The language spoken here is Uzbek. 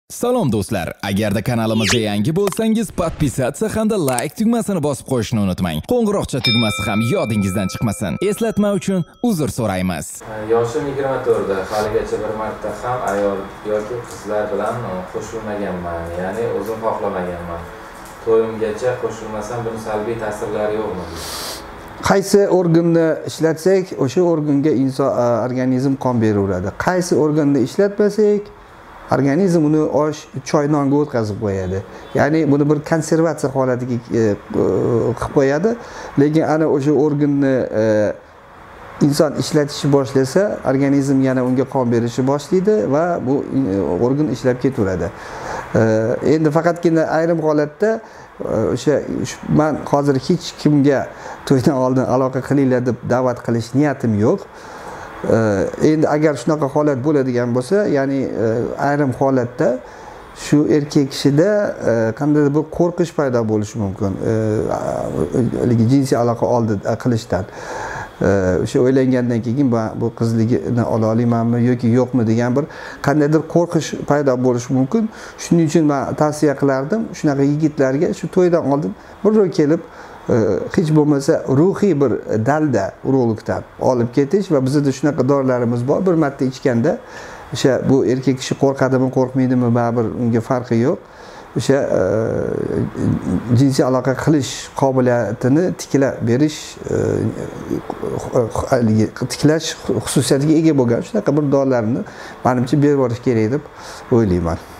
Salom do'stlar, agarda kanalimizga yangi bo'lsangiz, podpisatsiya hamda like tugmasini bosib qo'yishni unutmang. Qo'ng'iroqcha tugmasi ham yodingizdan chiqmasin. Eslatma uchun uzr so'raymiz. Yoshim 24 da, haligacha bir marta ham ayol yoki qizlar bilan qo'shilmaganman, ya'ni o'zim xohlamaganman. To'yimgacha qo'shilmasam buni salbiy ta'sirlari yo'qmi? Qaysi organni ishlatsak, o'sha organga inson organizm qon beraveradi. Qaysi organni ishlatmasak, organizm uni choy nonga o'tkazib qo'yadi. Ya'ni buni bir konservatsiya holatiga qilib qo'yadi. Lekin ana o'sha organni inson ishlatishni boshlasa, organizm yana unga qon berishni boshlaydi va bu organ ishlab ketaveradi. Endi faqatgina ayrim holatda o'sha men hozir hech kimga to'ydan oldin aloqa qilinglar deb da'vat qilish niyatim yo'q. Endi agar shunaqa holat bo'ladigan bo'lsa, ya'ni ayrim holatda shu erkak kishida qandaydir bir qo'rqish paydo bo'lishi mumkin. Jinsiy aloqa qilishdan. O'sha o'ylangandan keyin bu qizligini ola olamanmi yoki yo'qmi degan bir qandaydir qo'rqish paydo bo'lishi mumkin. Shuning uchun men tavsiya qilardim shunaqa yigitlarga shu to'ydan oldin birrov kelib hech bo'lmasa ruhiy bir dalda urologdan olib ketish va bizda shunaqa dorilarimiz bor. Bir marta ichganda o'sha bu erkak kishi qo'rqadimi, qo'rqmaydimi, baribir unga farqi yo'q. O'sha jinsiy aloqa qilish qobiliyatini tiklab berish, tiklash xususiyatiga ega bo'lgan shunaqa bir dorilarni menimcha berib borish kerak deb o'ylayman.